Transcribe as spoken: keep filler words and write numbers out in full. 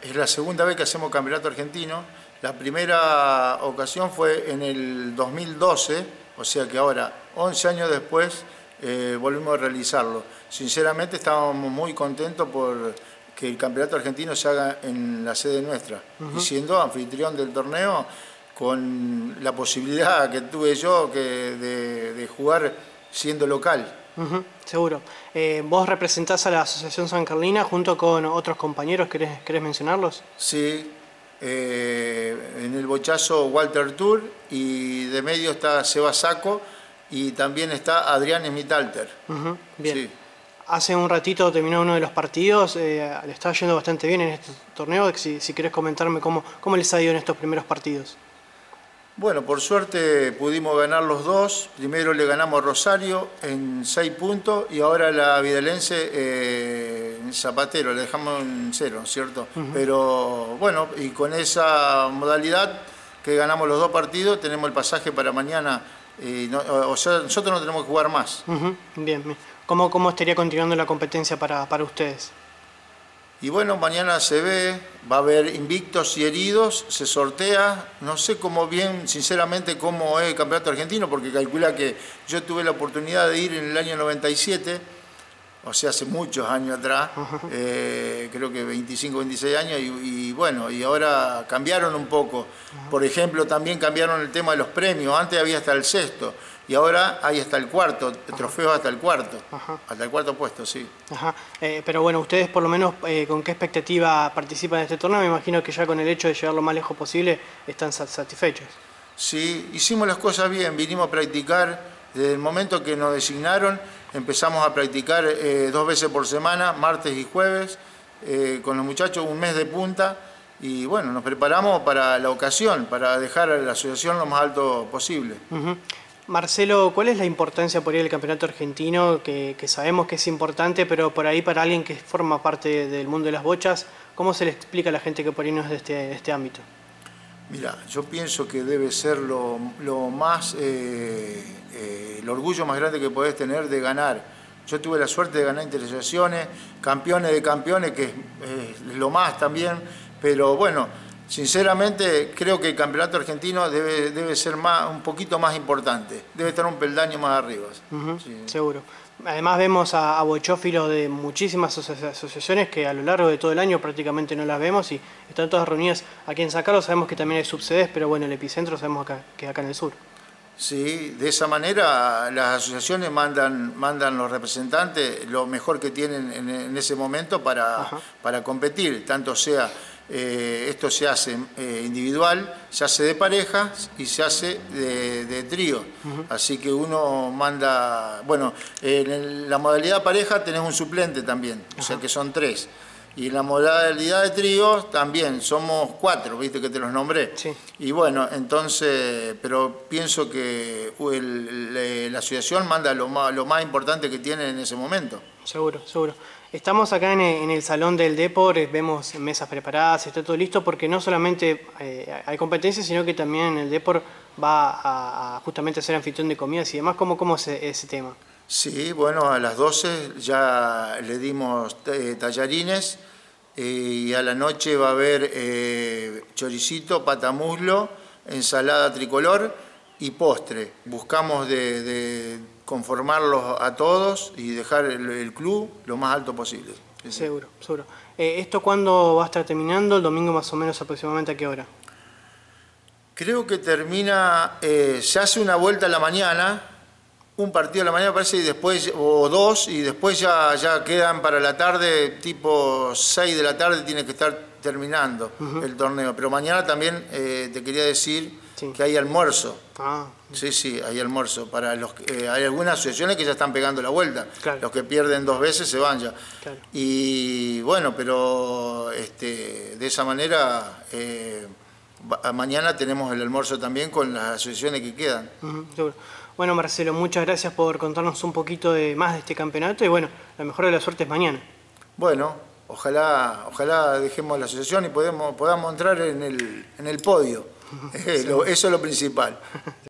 es la segunda vez que hacemos campeonato argentino. La primera ocasión fue en el dos mil doce, o sea que ahora, once años después, eh, volvimos a realizarlo. Sinceramente estábamos muy contentos por que el campeonato argentino se haga en la sede nuestra, uh-huh. y siendo anfitrión del torneo, con la posibilidad que tuve yo que de, de jugar siendo local. Uh-huh, seguro. Eh, vos representás a la Asociación San Carlina junto con otros compañeros, ¿querés, querés mencionarlos? Sí, eh, en el bochazo Walter Tour, y de medio está Seba Saco, y también está Adrián Smitalter. Uh-huh, bien. Sí. Hace un ratito terminó uno de los partidos, eh, le está yendo bastante bien en este torneo. Si, si querés comentarme cómo, cómo les ha ido en estos primeros partidos. Bueno, por suerte pudimos ganar los dos. Primero le ganamos a Rosario en seis puntos y ahora la Videlense eh, en Zapatero, le dejamos en cero, ¿cierto? Uh-huh. Pero bueno, y con esa modalidad que ganamos los dos partidos, tenemos el pasaje para mañana. Y no, o sea, nosotros no tenemos que jugar más. Uh-huh. Bien, bien. ¿Cómo, ¿Cómo estaría continuando la competencia para, para ustedes? Y bueno, mañana se ve, va a haber invictos y heridos, se sortea. No sé cómo bien, sinceramente, cómo es el campeonato argentino, porque calcula que yo tuve la oportunidad de ir en el año noventa y siete, o sea, hace muchos años atrás, uh-huh. eh, creo que veinticinco, veintiséis años, y, y bueno, y ahora cambiaron un poco. Uh-huh. Por ejemplo, también cambiaron el tema de los premios. Antes había hasta el sexto, y ahora hay hasta el cuarto, el trofeo hasta el cuarto, Ajá. hasta el cuarto puesto, sí. Ajá. Eh, pero bueno, ustedes por lo menos, eh, ¿con qué expectativa participan en este torneo? Me imagino que ya con el hecho de llegar lo más lejos posible están satisfechos. Sí, hicimos las cosas bien, vinimos a practicar, desde el momento que nos designaron, empezamos a practicar eh, dos veces por semana, martes y jueves, eh, con los muchachos un mes de punta, y bueno, nos preparamos para la ocasión, para dejar a la asociación lo más alto posible. Uh-huh. Marcelo, ¿cuál es la importancia por ahí del campeonato argentino? Que, que sabemos que es importante, pero por ahí para alguien que forma parte del mundo de las bochas, ¿cómo se le explica a la gente que por ahí no es de este, de este ámbito? Mira, yo pienso que debe ser lo, lo más, eh, eh, el orgullo más grande que podés tener de ganar. Yo tuve la suerte de ganar intersecciones, campeones de campeones, que es eh, lo más también, pero bueno, sinceramente, creo que el campeonato argentino debe, debe ser más, un poquito más importante, debe estar un peldaño más arriba. Uh-huh, sí. Seguro. Además vemos a, a bochófilos de muchísimas asociaciones que a lo largo de todo el año prácticamente no las vemos y están todas reunidas aquí en San Carlos. Sabemos que también hay subsedes, pero bueno, el epicentro sabemos acá, que es acá en el sur. Sí, de esa manera las asociaciones mandan, mandan los representantes lo mejor que tienen en, en ese momento para, para competir, tanto sea... Eh, esto se hace eh, individual, se hace de parejas y se hace de, de trío. Uh-huh. Así que uno manda... Bueno, en el, la modalidad pareja tenés un suplente también, uh-huh. o sea que son tres. Y en la modalidad de trío también somos cuatro, viste que te los nombré. Sí. Y bueno, entonces, pero pienso que el, el, la asociación manda lo más, lo más importante que tiene en ese momento. Seguro, seguro. Estamos acá en el, en el Salón del Depor, vemos mesas preparadas, está todo listo, porque no solamente eh, hay competencias, sino que también el Depor va a, a justamente a ser anfitrión de comidas y demás. ¿Cómo, cómo es ese tema? Sí, bueno, a las doce ya le dimos eh, tallarines eh, y a la noche va a haber eh, choricito, patamuslo, ensalada tricolor y postre. Buscamos de... de conformarlos a todos y dejar el, el club lo más alto posible. Sí, seguro, seguro. Eh, ¿Esto cuándo va a estar terminando? ¿El domingo más o menos aproximadamente a qué hora? Creo que termina, eh, se hace una vuelta a la mañana, un partido a la mañana parece, y después, o dos, y después ya, ya quedan para la tarde, tipo seis de la tarde tiene que estar terminando uh-huh. el torneo. Pero mañana también eh, te quería decir sí. que hay almuerzo. Ah. Sí, sí, hay almuerzo. Para los, eh, hay algunas asociaciones que ya están pegando la vuelta. Claro. Los que pierden dos veces se van ya. Claro. Y bueno, pero este, de esa manera eh, mañana tenemos el almuerzo también con las asociaciones que quedan. Uh-huh, seguro. Bueno, Marcelo, muchas gracias por contarnos un poquito de, más de este campeonato y bueno, la mejor de la suerte es mañana. Bueno, ojalá, ojalá dejemos la asociación y podemos, podamos entrar en el, en el podio. Uh-huh, eh, lo, eso es lo principal.